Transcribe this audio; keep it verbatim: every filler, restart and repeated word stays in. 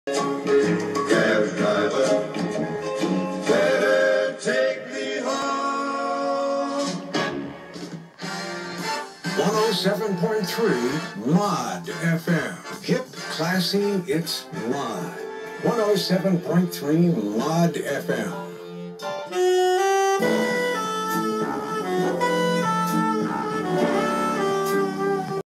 Cab driver, better take me home. one oh seven point three Mod F M. Hip, classy, it's Mod. one oh seven point three Mod F M.